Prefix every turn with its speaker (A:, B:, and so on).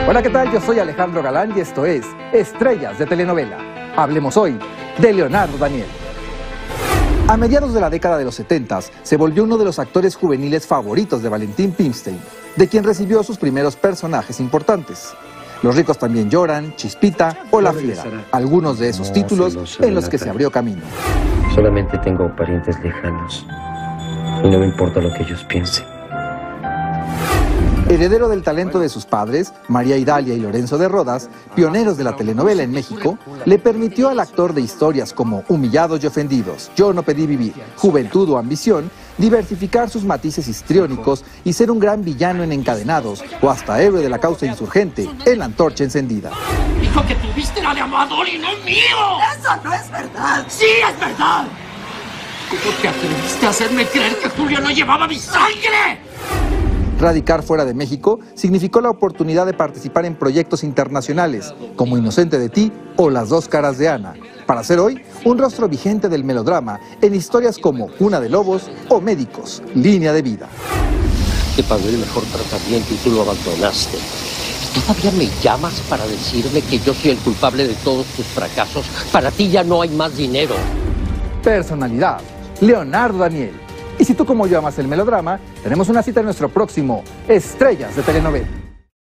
A: Hola, ¿qué tal? Yo soy Alejandro Galán y esto es Estrellas de Telenovela. Hablemos hoy de Leonardo Daniel. A mediados de la década de los 70 se volvió uno de los actores juveniles favoritos de Valentín Pimstein, de quien recibió sus primeros personajes importantes. Los ricos también lloran, Chispita o La Fiera, algunos de esos títulos en los que se abrió camino.
B: Solamente tengo parientes lejanos y no me importa lo que ellos piensen.
A: Heredero del talento de sus padres, María Idalia y Lorenzo de Rodas, pioneros de la telenovela en México, le permitió al actor de historias como Humillados y Ofendidos, Yo no pedí vivir, Juventud o Ambición, diversificar sus matices histriónicos y ser un gran villano en Encadenados o hasta héroe de la causa insurgente en La Antorcha Encendida.
C: Dijo que tuviste la de Amador y no mío.
D: ¡Eso no es verdad!
C: ¡Sí es verdad! ¿Cómo te atreviste a hacerme creer que Julio no llevaba mi sangre?
A: Radicar fuera de México significó la oportunidad de participar en proyectos internacionales, como Inocente de ti o Las dos caras de Ana, para ser hoy un rostro vigente del melodrama en historias como Cuna de Lobos o Médicos, Línea de Vida.
B: Te pagué el mejor tratamiento y tú lo abandonaste. ¿Todavía me llamas para decirme que yo soy el culpable de todos tus fracasos? Para ti ya no hay más dinero.
A: Personalidad, Leonardo Daniel. Y si tú como yo amas el melodrama, tenemos una cita en nuestro próximo Estrellas de Telenovela.